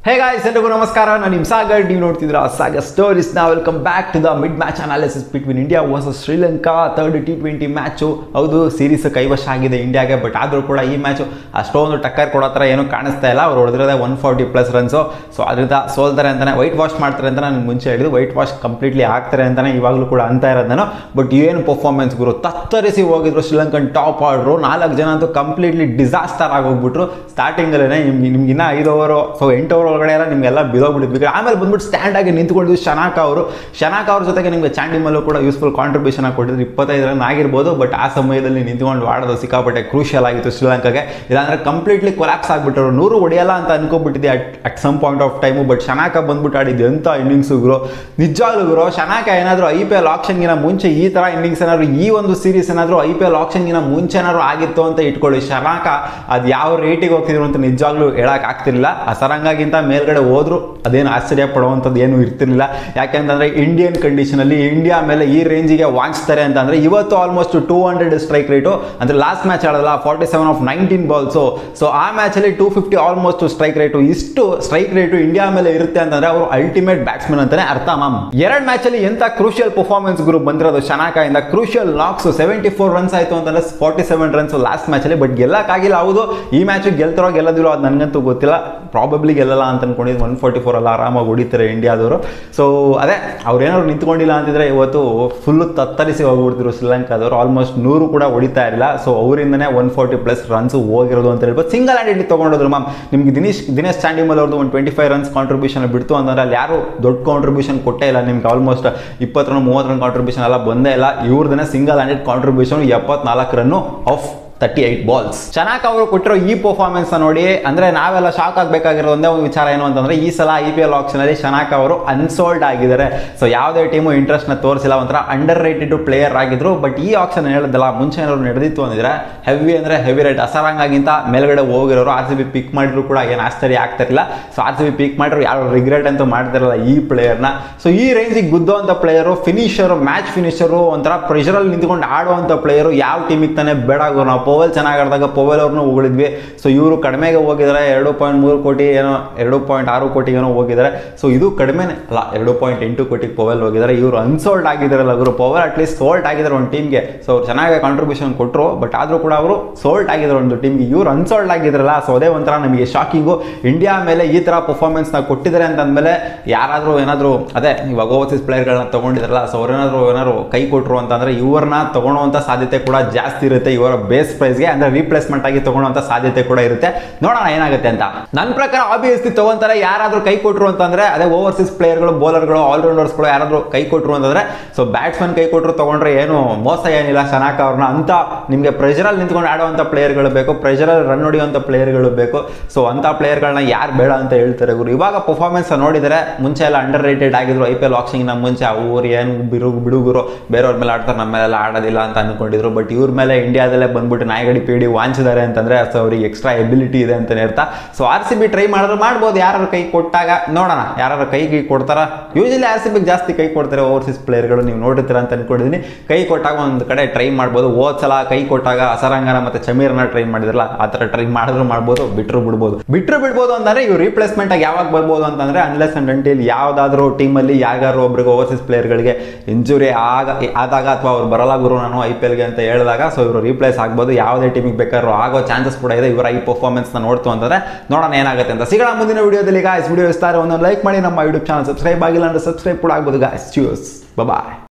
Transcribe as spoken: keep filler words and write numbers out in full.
Hey guys, ಎಲ್ಲರಿಗೂ ನಮಸ್ಕಾರ. ನಾನು ನಿಮ್ಮ ಸಾಗರ್. ನೀವು ನೋಡ್ತಿದ್ದೀರಾ ಸಾಗರ್ ಸ್ಟೋರೀಸ್. ನಾ welcome back to the mid match analysis between India versus Sri Lanka. Third T twenty match. ಹೌದು, ಸೀರೀಸ್ ಕೈವಶ ಆಗಿದೆ ಇಂಡಿಯಾಗೆ. ಬಟ್ ಆದರೂ ಕೂಡ ಈ ಮ್ಯಾಚು ಅಷ್ಟೊಂದು ಟಕ್ಕರ್ ಕೊಡೋ ಥರ ಏನೂ ಕಾಣಿಸ್ತಾ ಇಲ್ಲ. ಅವ್ರು ಹೊಡೆದಿರೋದೇ one forty plus runs. So ಅದರಿಂದ ಸೋಲ್ತಾರೆ ಅಂತಾನೆ, ವೈಟ್ ವಾಶ್ ಮಾಡ್ತಾರೆ ಅಂತ ನಾನು ಮುಂಚೆ ಹೇಳಿದ್ದು. ವೈಟ್ ವಾಶ್ ಕಂಪ್ಲೀಟ್ಲಿ ಆಗ್ತಾರೆ ಅಂತಾನೆ ಇವಾಗಲೂ ಕೂಡ ಅಂತ ಇರೋದು ನಾನು. ಬಟ್ ಏನು ಪರ್ಫಾರ್ಮೆನ್ಸ್ ಗುರು, ತತ್ತರಿಸಿ ಹೋಗಿದ್ರು ಶ್ರೀಲಂಕನ್ ಟಾಪ್ ಆರ್ಡ್ರು. ನಾಲ್ಕು ಜನ ಅಂತೂ ಕಂಪ್ಲೀಟ್ಲಿ ಡಿಸಾಸ್ಟರ್ ಆಗೋಗ್ಬಿಟ್ರು. ಸ್ಟಾರ್ಟಿಂಗಲ್ಲೇ ನಿಮ್ಗೆ ನಿಮ್ಗಿನ್ನ ಐದು ಓವರು ಸೊ ಎಂಟು ಓವರ್ ಒಳಗಡೆ ಎಲ್ಲ ನಿಮಗೆಲ್ಲ ಬಿದೋಗ್ಬಿಟ್ಟಿದ್ವಿ. ಆಮೇಲೆ ಬಂದ್ಬಿಟ್ಟು ಸ್ಟ್ಯಾಂಡ್ ಆಗಿ ನಿಂತ್ಕೊಂಡಿದ್ದು ಶನಾಕ ಅವರು. ಶನಾಕ ಅವ್ರ ಜೊತೆಗೆ ನಿಮಗೆ ಚಾಂಡಿಮಲ್ಲೂ ಕೂಡ ಯೂಸ್ಫುಲ್ ಕಾಂಟ್ರಿಬ್ಯೂಷನ್ ಆಗಿ ಕೊಟ್ಟಿದ್ರು. ಇಪ್ಪತ್ತೈದು ರನ್ ಆಗಿರ್ಬೋದು. ಬಟ್ ಆ ಸಮಯದಲ್ಲಿ ನಿಂತ್ಕೊಂಡು ಆಡೋದು ಸಿಕ್ಕಾಪಟ್ಟೆ ಕ್ರೂಷಿಯಲ್ ಆಗಿತ್ತು ಶ್ರೀಲಂಕಾಗೆ. ಇಲ್ಲಾಂದ್ರೆ ಕಂಪ್ಲೀಟ್ಲಿ ಕೊಲಾಪ್ಸ್ ಆಗಿಬಿಟ್ಟರು. ನೂರು ಹೊಡೆಯಲ್ಲ ಅಂತ ಅನ್ಕೋಬಿಟ್ಟಿದ್ದೆ at at some point of time. But Shanaka ಬಂದ್ಬಿಟ್ಟು ಆಡಿದ್ದು ಎಂಥ ಇನ್ನಿಂಗ್ಸು ಗುರು, ನಿಜವಾಗ್ಲೂ ಗುರು. ಶನಾಕ ಏನಾದರೂ ಐ ಪಿ ಎಲ್ ಆಕ್ಷನ್ಗಿನ ಮುಂಚೆ ಈ ಥರ ಇನ್ನಿಂಗ್ಸ್ ಏನಾದ್ರು, ಈ ಒಂದು ಸೀರೀಸ್ ಏನಾದರೂ ಐ ಪಿ ಎಲ್ ಆಕ್ಷನ್ಗಿನ ಮುಂಚೆ ಏನಾದ್ರು ಆಗಿತ್ತು ಅಂತ ಇಟ್ಕೊಳ್ಳಿ. ಶನಾಕ ಅದು ಯಾವ ರೇಟಿಗೆ ಹೋಗ್ತಿದ್ರು ಅಂತ ನಿಜವಾಗ್ಲೂ ಹೇಳಕ್ ಆಗ್ತಿರ್ಲಿಲ್ಲ. ಆ ಸರಂಗಾಗಿಂತ ಮೇಲ್ಗಡೆ ಹೋದ್ರು ಅದೇನು ಆಶ್ಚರ್ಯ ಪಡುವಂಥದ್ದು ಏನು ಇರ್ತಿರ್ಲಿಲ್ಲ. ಯಾಕೆಂತಂದ್ರೆ ಇಂಡಿಯನ್ ಕಂಡೀಷನ್ ಅಲ್ಲಿ ಇಂಡಿಯಾ ಮೇಲೆ ಈ ರೇಂಜಿಗೆ ವಾಂಚ್ತಾರೆ ಅಂತಂದ್ರೆ ಇವತ್ತು almost two hundred strike rate. ಅಂದ್ರೆ ಲಾಸ್ಟ್ ಮ್ಯಾಚ್ ಆಡಲ್ಲ forty seven of nineteen balls. So ಆ ಮ್ಯಾಚ್ ಅಲ್ಲಿ two fifty almost strike rate. ಇಷ್ಟು ಸ್ಟ್ರೈಕ್ ರೇಟು ಇಂಡಿಯಾ ಮೇಲೆ ಇರುತ್ತೆ ಅಂತಂದ್ರೆ ಅವರು ಅಲ್ಟಿಮೇಟ್ ಬ್ಯಾಟ್ಸ್ಮನ್ ಅಂತಾನೆ ಅರ್ಥ ಮಾಮ್. ಎರಡು ಮ್ಯಾಚ್ ಅಲ್ಲಿ ಎಂತ ಕ್ರೂಷಿಯಲ್ ಪರ್ಫಾರ್ಮೆನ್ಸ್ ಗುರು ಬಂದಿರೋದು ಶನಾಕ ಇಂದ. Crucial knocks seventy four runs ಆಯ್ತು ಅಂತಂದ್ರೆ forty seven runs last match ಅಲ್ಲಿ. ಬಟ್ ಗೆಲ್ಲಕ್ಕಾಗಿಲ್ಲ. ಹೌದು, ಈ ಮ್ಯಾಚ್ ಗೆಲ್ತಾರೋ ಗೆಲ್ಲದಿರೋ ಅದು ನನಗಂತೂ ಗೊತ್ತಿಲ್ಲ. ಪ್ರಾಬಬ್ಲಿ ಗೆಲ್ಲಲ್ಲ ಅಂತ ಅನ್ಕೊಂಡಿದ್ದು. ಒನ್ ಫಾರ್ಟಿ ಫೋರ್ ಅಲ್ಲ ಆರಾಮಾಗಿ ಹೊಡಿತಾರೆ ಇಂಡಿಯಾದವರು. ಸೊ ಅದೇ ಅವ್ರೇನಾದ್ರು ನಿಂತ್ಕೊಂಡಿಲ್ಲ ಅಂತಿದ್ರೆ ಇವತ್ತು ಫುಲ್ಲು ತತ್ತರಿಸಿ ಹೋಗ್ಬಿಡ್ತಿದ್ರು ಶ್ರೀಲಂಕಾದವರು. ಆಲ್ಮೋಸ್ಟ್ ನೂರು ಕೂಡ ಹೊಡಿತಾ ಇರಲಿಲ್ಲ. ಸೊ ಅವರಿಂದನೇ ಒನ್ ಫಾರ್ಟಿ ಪ್ಲಸ್ ರನ್ಸ್ ಹೋಗಿರೋದು ಅಂತ ಹೇಳ್ಬೋದು. ಸಿಂಗಲ್ ಹ್ಯಾಂಡೆಡ್ಲಿ ತೊಗೊಂಡೋದ್ರು ಮ್ಯಾಮ್. ನಿಮ್ಗೆ ದಿನೇಶ್ ದಿನೇಶ್ ಚಾಂಡಿಮಲ್ ಅವ್ರದ್ದು ಒಂದು ಟ್ವೆಂಟಿ ಫೈವ್ ರನ್ಸ್ ಕಾಂಟ್ರಿಬ್ಯೂಷನ್ ಬಿಡ್ತು ಅಂತಂದ್ರೆ ಅಲ್ಲಿ ಯಾರು ದೊಡ್ಡ ಕಾಂಟ್ರಿಬ್ಯೂಷನ್ ಕೊಟ್ಟೇ ಇಲ್ಲ ನಿಮ್ಗೆ. ಆಲ್ಮೋಸ್ಟ್ ಇಪ್ಪತ್ತು ರನ್ ಮೂವತ್ತು ರನ್ ಕಾಂಟ್ರಿಬ್ಯೂಷನ್ ಎಲ್ಲ ಬಂದೇ ಇಲ್ಲ. ಇವ್ರದನ್ನೇ ಸಿಂಗಲ್ ಹ್ಯಾಂಡೆಡ್ ಕಾಂಟ್ರಿಬ್ಯೂಷನ್ ಎಪ್ಪತ್ನಾಲ್ಕು ರನ್ನು of thirty eight balls. Shanaka ಅವರು ಕೊಟ್ಟಿರೋ ಈ ಪರ್ಫಾರ್ಮೆನ್ಸ್ ನೋಡಿ ಅಂದ್ರೆ ನಾವೆಲ್ಲ ಶಾಕ್ ಆಗಬೇಕಾಗಿರೋ ಒಂದೇ ಒಂದು ವಿಚಾರ ಏನು ಅಂತಂದ್ರೆ ಈ ಸಲ ಐ ಪಿ ಎಲ್ ಆಕ್ಷನ್ ಅಲ್ಲಿ ಶನಾಕ ಅವರು ಅನ್ಸೋಲ್ಡ್ ಆಗಿದ್ದಾರೆ. ಸೊ ಯಾವುದೇ ಟೀಮು ಇಂಟ್ರೆಸ್ಟ್ ನ ತೋರಿಸಿಲ್ಲ. ಒಂಥರ ಅಂಡರ್ ರೇಟೆಡ್ ಪ್ಲೇಯರ್ ಆಗಿದ್ರು. ಬಟ್ ಈ ಆಕ್ಷನ್ ಹೇಳಿದಲ್ಲ ಮುಂಚೆ ಏನಾದ್ರು ನಡೆದಿತ್ತು ಅಂದಿದ್ರೆ ಹೆವಿ ಅಂದ್ರೆ ಹೆವಿ ರೇಟ್ ಅಸರಂಗಾಗಿಂತ ಮೇಲ್ಗಡೆ ಹೋಗಿರೋರು. ಆರ್ ಸಿ ಬಿ ಪಿಕ್ ಮಾಡಿದ್ರು ಕೂಡ ಏನು ಆಶ್ಚರ್ಯ ಆಗ್ತಿರಲಿಲ್ಲ. So R C B pick ಮಾಡಿದ್ರು ಯಾರು ರಿಗ್ರೆಟ್ ಅಂತೂ ಮಾಡ್ತಿರಲ್ಲ ಈ ಪ್ಲೇಯರ್ನ. ಸೊ ಈ ರೇಂಜಿಗೆ ಗುದ್ದೋಂಥ ಪ್ಲೇಯರು, ಫಿನಿಷರು, ಮ್ಯಾಚ್ ಫಿನಿಷರು, ಒಂಥರ ಪ್ರೆಷರಲ್ಲಿ ನಿಂತ್ಕೊಂಡು ಆಡುವಂಥ ಪ್ಲೇಯರು ಯಾವ ಟೀಮಿಗೆ ತಾನೇ ಬೇಡ ಗುರು. ನಾವು ಪೋವೆಲ್ ಚೆನ್ನಾಗಿ ಆಡಿದಾಗ ಪೋವೆಲ್ ಅವ್ರನ್ನೂ ಉಳಿದ್ವಿ. ಸೊ ಇವರು ಕಡಿಮೆಗೆ ಹೋಗಿದ್ದಾರೆ. ಎರಡು ಪಾಯಿಂಟ್ ಮೂರು ಕೋಟಿ ಏನೋ ಎರಡು ಪಾಯಿಂಟ್ ಆರು ಕೋಟಿಗೇನೋ ಹೋಗಿದ್ದಾರೆ. ಸೊ ಇದು ಕಡಿಮೆನೇ ಅಲ್ಲ, ಎರಡು ಪಾಯಿಂಟ್ ಎಂಟು ಕೋಟಿಗೆ ಪೋವೆಲ್ ಹೋಗಿದ್ದಾರೆ. ಇವರು ಅನ್ಸೋಲ್ಡ್ ಆಗಿದ್ದಾರಲ್ಲ ಗುರು. ಪೋವೆಲ್ ಅಟ್ಲೀಸ್ಟ್ ಸೋಲ್ಟ್ ಆಗಿದ್ದಾರೆ ಒಂದು ಟೀಮ್ಗೆ. ಸೊ ಅವ್ರು ಚೆನ್ನಾಗಿ ಕಾಂಟ್ರಿಬ್ಯೂಷನ್ ಕೊಟ್ಟರು. ಬಟ್ ಆದರೂ ಕೂಡ ಅವರು ಸೋಲ್ಟ್ ಆಗಿದ್ದಾರೆ ಒಂದು ಟೀಮ್ಗೆ. ಇವ್ರು ಅನ್ಸೋಲ್ಡ್ ಆಗಿದ್ರಲ್ಲ. ಸೊ ಅದೇ ಒಂಥರ ನಮಗೆ ಶಾಕಿಂಗು. ಇಂಡಿಯಾ ಮೇಲೆ ಈ ಥರ ಪರ್ಫಾರ್ಮೆನ್ಸ್ನ ಕೊಟ್ಟಿದ್ದಾರೆ ಅಂತಂದಮೇಲೆ ಯಾರಾದರೂ ಏನಾದರೂ ಅದೇ ಇವಾಗ ಓವರ್ಸೀಸ್ ಪ್ಲೇಯರ್ಗಳನ್ನ ತೊಗೊಂಡಿದ್ದಾರಲ್ಲ. ಸೊ ಅವ್ರೇನಾದ್ರು ಏನಾದ್ರು ಕೈ ಕೊಟ್ಟರು ಅಂತಂದರೆ ಇವ್ರನ್ನ ತೊಗೊಳುವಂಥ ಸಾಧ್ಯತೆ ಕೂಡ ಜಾಸ್ತಿ ಇರುತ್ತೆ. ಇವರ ಬೇಸ್ ಪ್ರೈಸ್ಗೆ ಅಂದ್ರೆ ರೀಪ್ಲೇಸ್ಮೆಂಟ್ ಆಗಿ ತಗೊಳ್ಳುವಂತ ಸಾಧ್ಯತೆ ಕೂಡ ಇರುತ್ತೆ. ನೋಡೋಣ ಏನಾಗುತ್ತೆ ಅಂತ. ನನ್ನ ಪ್ರಕಾರ ಆಬ್ವಿಯಸ್ಲಿ ತಗೊಂತಾರೆ. ಯಾರಾದ್ರೂ ಕೈ ಕೊಟ್ಟರು ಅಂತಂದ್ರೆ ಅದೇ ಓವರ್ಸೀಸ್ ಪ್ಲೇಯರ್ಗಳು, ಬೌಲರ್ಗಳು, ಆಲ್ರೌಂಡರ್ಸ್ಗಳು ಯಾರಾದ್ರೂ ಕೈ ಕೊಟ್ಟರು ಅಂತಂದ್ರೆ ಸೊ ಬ್ಯಾಟ್ಸ್ಮನ್ ಕೈ ಕೊಟ್ಟರು ತಗೊಂಡ್ರೆ ಏನು ಮೋಸ ಏನಿಲ್ಲ. ಶನಾಕ ಅವ್ರನ್ನ ಅಂತ ನಿಮಗೆ ಪ್ರೆಷರಲ್ಲಿ ನಿಂತ್ಕೊಂಡು ಆಡುವಂಥ ಪ್ಲೇಯರ್ಗಳು ಬೇಕು, ಪ್ರೆಷರಲ್ಲಿ ರನ್ ಹೊಡಿಯುವಂಥ ಪ್ಲೇಯರ್ಗಳು ಬೇಕು. ಸೊ ಅಂತ ಪ್ಲೇಯರ್ಗಳನ್ನ ಯಾರು ಬೇಡ ಅಂತ ಹೇಳ್ತಾರೆ ಗುರು. ಇವಾಗ ಪರ್ಫಾರ್ಮೆನ್ಸ್ ನೋಡಿದರೆ ಮುಂಚೆ ಎಲ್ಲ ಅಂಡರ್ ರೇಟೆಡ್ ಆಗಿದ್ರು ಐ ಪಿ ಎಲ್ ಆಕ್ಷನ್ಗಿನ ಮುಂಚೆ. ಅವ್ರು ಏನು ಬಿರು ಬಿಡುಗರು ಬೇರೆಯವ್ರ ಮೇಲೆ ಆಡ್ತಾರೆ, ನಮ್ಮ ಮೇಲೆಲ್ಲ ಆಡೋದಿಲ್ಲ ಅಂತ ಅನ್ಕೊಂಡಿದ್ರು. ಬಟ್ ಇವ್ರ ಮೇಲೆ ಇಂಡಿಯಾದಲ್ಲೇ ಬಂದ್ಬಿಟ್ಟು ನಾಯಗಡಿ ಪೀಡಿ ವಾಂಚಿದ್ದಾರೆ ಅಂತಂದ್ರೆ ಸೊ ಅವ್ರಿಗೆ ಎಕ್ಸ್ಟ್ರಾ ಎಬಿಲಿಟಿ ಇದೆ ಅಂತಾನೆ ಅರ್ಥ. So R C B try ಮಾಡಿದ್ರೆ ಮಾಡ್ಬೋದು. ಯಾರು ಕೈ ಕೊಟ್ಟಾಗ ನೋಡೋಣ ಯಾರು ಕೈ ಕೈ ಕೊಡ್ತಾರ. ಯೂಶಲಿ ಆರ್ ಸಿ ಬಿಗೆ ಜಾಸ್ತಿ ಕೈ ಕೊಡ್ತಾರೆ ಓವರ್ಸೀಸ್ ಪ್ಲೇಯರ್ಗಳು. ನೀವು ನೋಡಿರ್ತೀರ ಅಂತ ಅನ್ಕೊಂಡಿದ್ದೀನಿ. ಕೈ ಕೊಟ್ಟಾಗ ಒಂದು ಕಡೆ ಟ್ರೈ ಮಾಡ್ಬೋದು. ಹೋದ್ ಸಲ ಕೈ ಕೊಟ್ಟಾಗ ಅಸರಂಗನ ಮತ್ತೆ ಚಮೀರ್ನ ಟ್ರೈ ಮಾಡಿದ್ರಲ್ಲ, ಆ ಥರ ಟ್ರೈ ಮಾಡಿದ್ರು ಮಾಡ್ಬೋದು, ಬಿಟ್ಟರು ಬಿಡ್ಬೋದು. ಬಿಟ್ಟರು ಬಿಡ್ಬೋದು ಅಂತಂದ್ರೆ ಇವ್ರು ರೀಪ್ಲೇಸ್ಮೆಂಟ್ ಆಗಿ ಯಾವಾಗ ಬರ್ಬೋದು ಅಂತಂದ್ರೆ ಅನ್ಲೆಸ್ ಅಂಡ್ ಅಂಟಿಲ್ ಯಾವ್ದಾದ್ರು ಟೀಮಲ್ಲಿ ಯಾರು ಒಬ್ರಿಗೆ ಓವರ್ಸೀಸ್ ಪ್ಲೇಯರ್ಗಳಿಗೆ ಇಂಜುರಿ ಆಗ ಆದಾಗ ಅಥವಾ ಅವ್ರು ಬರಲ್ಲ ಗುರು ನಾನು ಐ ಪಿ ಎಲ್ಗೆ ಅಂತ ಹೇಳಿದಾಗ ಸೊ ಇವರು ರೀಪ್ಲೇಸ್ ಆಗ್ಬೋದು. ಯಾವುದೇ ಟೀಮಿಗೆ ಬೇಕಾದ್ರೂ ಆಗೋ ಚಾನ್ಸಸ್ ಕೂಡ ಇದೆ ಇವರ ಈ ಪರ್ಫಾರ್ಮೆನ್ಸ್ ನ ನೋಡ್ತು ಅಂತಂದ್ರೆ. ನೋಡೋಣ ಏನಾಗುತ್ತೆ ಅಂತ. ಸಿಗೋಣ ಮುಂದಿನ ವಿಡಿಯೋದಲ್ಲಿ. ಗಾಯ್ಸ್ ವಿಡಿಯೋ ಇಷ್ಟ ಆದರೆ ಒಂದು ಲೈಕ್ ಮಾಡಿ. ನಮ್ಮ ಯೂಟ್ಯೂಬ್ ಚಾನಲ್ ಸಬ್ಸ್ಕ್ರೈಬ್ ಆಗಿಲ್ಲ ಅಂದ್ರೆ ಸಬ್ಸ್ಕ್ರೈಬ್ ಕೂಡ ಆಗ್ಬೋದು ಗಾಯ್ಸ್. ಚ್ಯೂಸ್, ಬಾಯ್.